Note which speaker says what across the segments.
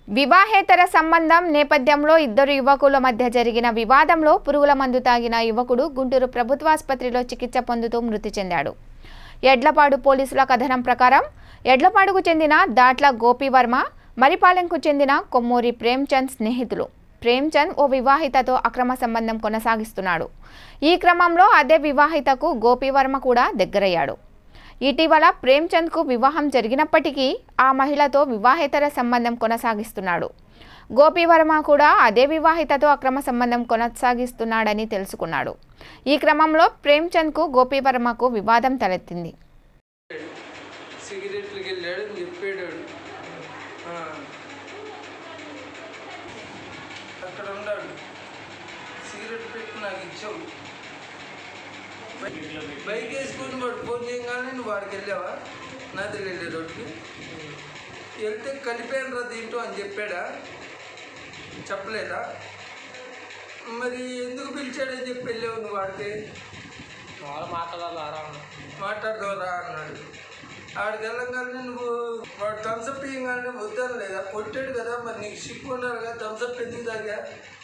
Speaker 1: వివాహేతర సంబంధం నేపథ్యంలో ఇద్దరు యువకుల మధ్య జరిగిన వివాదంలో పురుగుల మందు తాగిన యువకుడు గుంటూరు ప్రభుత్వాసుపత్రిలో చికిత్స పొందుతూ మృతి చెందాడు. ఎడ్లపాడు పోలీసుల కథనం ప్రకారం ఎడ్లపాడుకు చెందిన దాట్ల గోపివర్మ, మరిపాలెంకు చెందిన కొమ్మూరి ప్రేమ్చంద్ స్నేహితులు. ప్రేమ్చంద్ ఓ వివాహితతో అక్రమ సంబంధం కొనసాగిస్తున్నాడు. ఈ క్రమంలో అదే వివాహితకు గోపివర్మ కూడా దగ్గరయ్యాడు. ఇటీవల ప్రేమ్చంద్కు వివాహం జరిగినప్పటికీ ఆ మహిళతో వివాహేతర సంబంధం కొనసాగిస్తున్నాడు. గోపివర్మ కూడా అదే వివాహితతో అక్రమ సంబంధం కొనసాగిస్తున్నాడని తెలుసుకున్నాడు. ఈ క్రమంలో ప్రేమ్చంద్కు గోపివర్మకు వివాదం తలెత్తింది.
Speaker 2: బైక్ వేసుకొని వాడు ఫోన్ చేయగానే నువ్వు వాడికి వెళ్ళావా? నాది వెళ్ళే రోడ్కి వెళ్తే కలిపాను రా దీంట్లో అని చెప్పాడా? చెప్పలేదా? మరి ఎందుకు పిలిచాడని చెప్పి వెళ్ళావు నువ్వు వాడికి? మాట్లాడదారా అన్నాడు. ఆడికి వెళ్ళగానే నువ్వు వాడు థమ్సప్ ఇవ్వగానే వద్దాను లేదా? కొట్టాడు కదా, మరి నీకు సిక్కు ఉన్నారు కదా, థమ్సప్ ఎందుకు తాగా?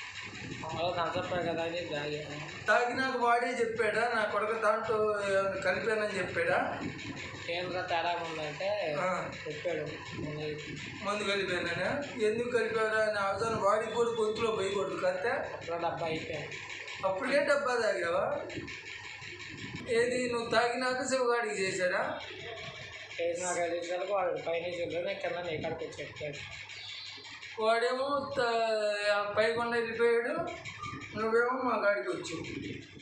Speaker 2: తాగినాక వాడే చెప్పాడా నా కొడుకు దాంట్లో కలిపానని చెప్పాడా?
Speaker 3: కేంద్ర తేడా ఉందంటే చెప్పాడు
Speaker 2: మందు కలిపానా? ఎందుకు కలిపాడా అని అవసరం వాడికి కూడా గొంతులో పోయకూడదు కదా.
Speaker 3: డబ్బా అయిపోయాడు.
Speaker 2: అప్పుడే డబ్బా తాగావా? ఏది నువ్వు తాగినాక శివగాడికి చేశాడా?
Speaker 3: చేసినాక చేసేందుకు వాడు పైన నేను కింద ఇక్కడికి వచ్చి
Speaker 2: వాడేమో పైకొండ వెళ్ళిపోయాడు, నువ్వేమో మా గాడికి వచ్చావు.